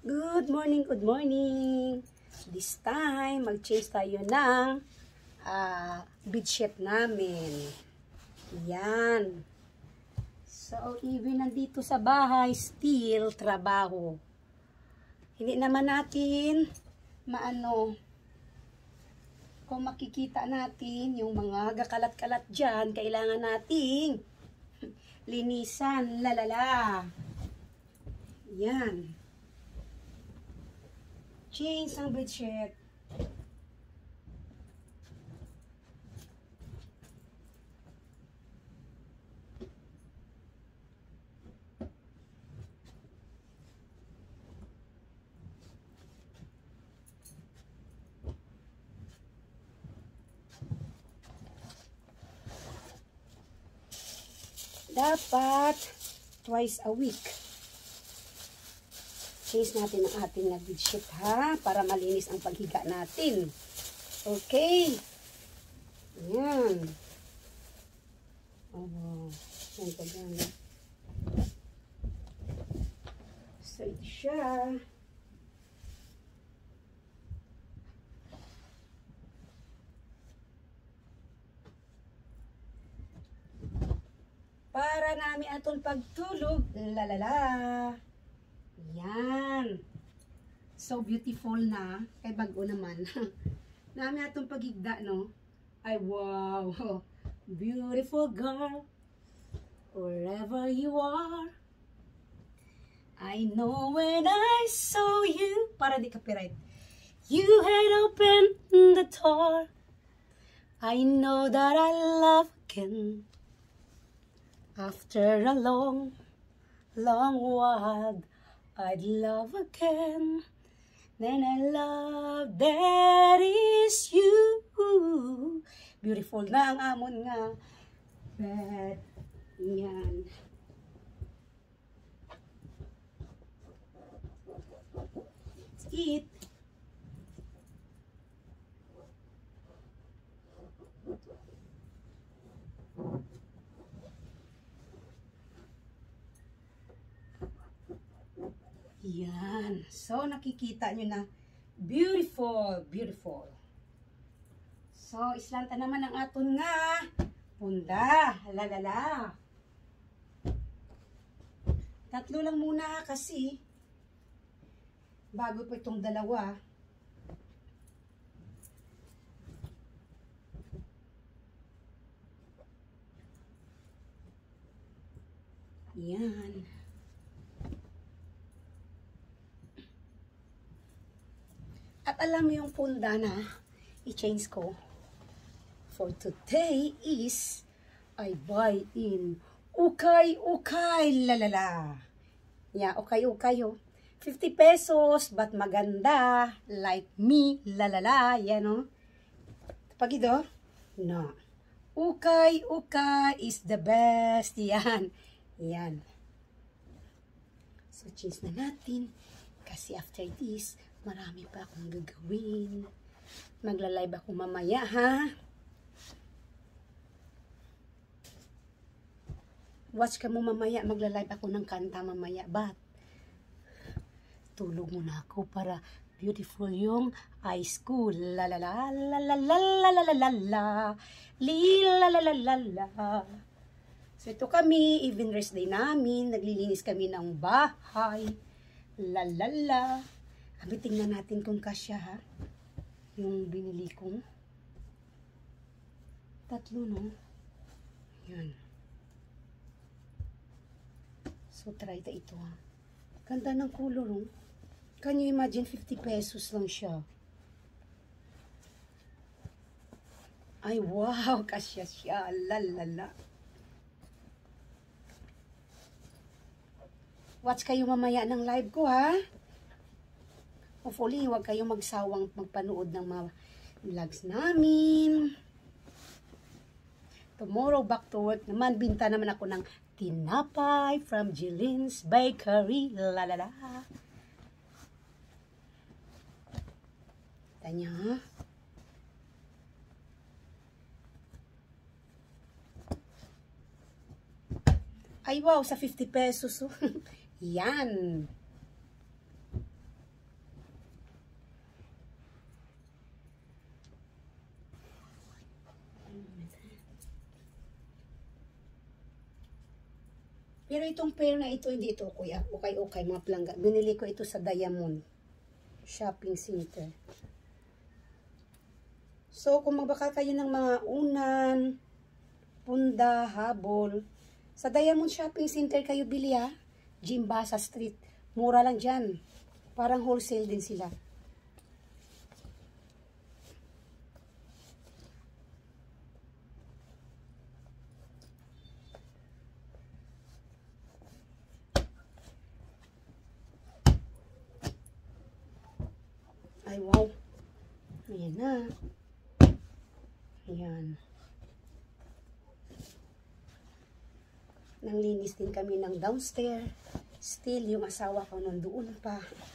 Good morning, good morning. This time, mag-change tayo ng bedsheet namin. Yan. So, even nandito sa bahay, still trabaho. Hindi naman natin kung makikita natin yung mga gakalat-kalat dyan, kailangan nating linisan, lalala. Yan. Change ang bedsheet. Dapat twice a week. Change natin ang ating bedsheet ha, para malinis ang paghiga natin. Okay. Yan. Oh, yan ka dyan. So, ito siya. Para namin atong pagtulog, lalala. Yan. So beautiful na. Kay bago naman. Nami atong pagigda, no? Ay, wow. Beautiful girl. Wherever you are. I know when I saw you. Para di copyright. You had opened the door. I know that I love again. After a long, long while. I'd love again, then I love that is you. Beautiful na ang amon nga bed. Yan. Let's eat. Yan. So, nakikita nyo na beautiful, beautiful. So, islanta naman ang aton nga punda. Lalala. Tatlo lang muna kasi bago po itong dalawa. Yan. At alam mo yung punda na i-change ko for today is I buy in ukay-ukay, lalala. Yeah, ukay-ukay oh. 50 pesos but maganda like me, lalala. Yan oh. Pag ito, no. Ukay-ukay is the best. Yan. Yan. So change na natin kasi after this marami pa akong gagawin. Magla-live ako mamaya, ha? Watch ka mo mamaya. Magla-live ako ng kanta mamaya. But, tulog muna ako para beautiful yung high school. La la la la la la la la la la la la la la la. So, ito kami. Even rest day namin. Naglilinis kami ng bahay. La la la. Abi, tingnan natin kung kasya, ha? Yung binili kong tatlo, no? Yan. So, try ta ito, ha? Ganda ng color, no? Can you imagine, 50 pesos lang siya. Ay, wow! Kasya siya. Lalala. Watch kayo mamaya ng live ko, ha? Hopefully, huwag kayong magsawang magpanood ng mga vlogs namin. Tomorrow, back to work naman. Binta naman ako ng tinapay from Jelin's Bakery. Lalala. Tanya, ha? Ay, wow, sa 50 pesos. Oh. Yan. Pero itong pair na ito, hindi ito kuya. Okay, mga plangga. Binili ko ito sa Diamond Shopping Center. So, kung magbakal kayo ng mga unan, punda, habol, sa Diamond Shopping Center kayo bili ha. Jimbasa Street. Mura lang dyan. Parang wholesale din sila. Ay, wow. Ayan na. Ayan. Nanglinis din kami ng downstairs. Still, yung asawa ko nandoon pa.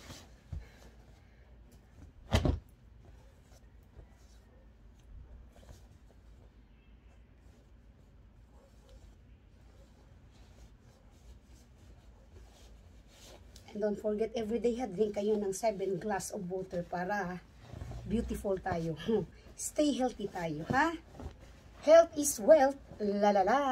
And don't forget, everyday drink kayo ng 7 glass of water para beautiful tayo. Stay healthy tayo, ha? Health is wealth. La la la.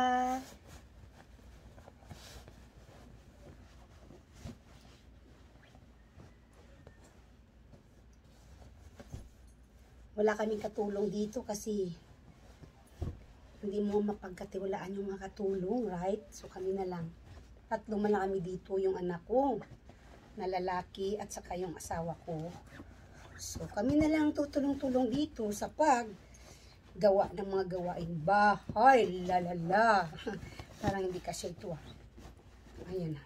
Wala kaming katulong dito kasi hindi mo mapagkatiwalaan yung mga katulong, right? So kami na lang. 3 man lang kami dito, yung anak ko na lalaki at saka yung asawa ko. So kami na lang tutulong-tulong dito sa paggawa ng mga gawaing bahay. Lalala. Parang hindi kasi ito ah. Ayan na.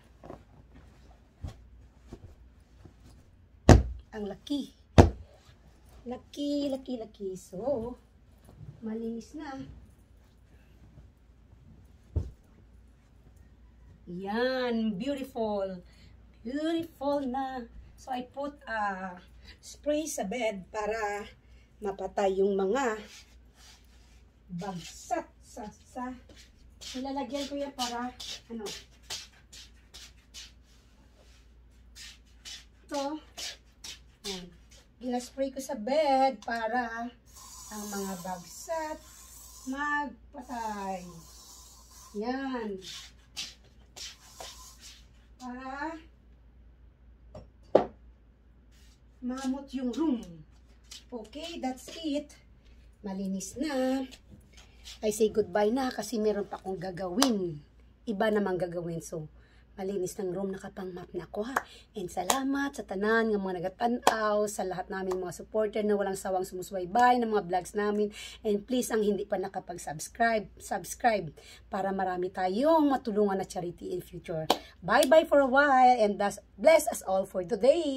Ang laki. Laki. So, malinis na. Yan. Beautiful. Beautiful na. So, I put spray sa bed para mapatay yung mga bagsak sa nilalagyan ko yan para ano ito yan. Ginaspray ko sa bed para ang mga bagsak magpatay. Yan. Para mamot yung room. Okay, that's it. Malinis na. I say goodbye na kasi meron pa akong gagawin. Iba namang gagawin. So, malinis ng room, nakapang-map na ako ha. And salamat sa tanan ng mga nagatanaw, sa lahat namin mga supporter na walang sawang sumusubaybay ng mga vlogs namin. And please, ang hindi pa nakapag-subscribe, subscribe para marami tayong matulungan na charity in future. Bye-bye for a while and bless us all for today.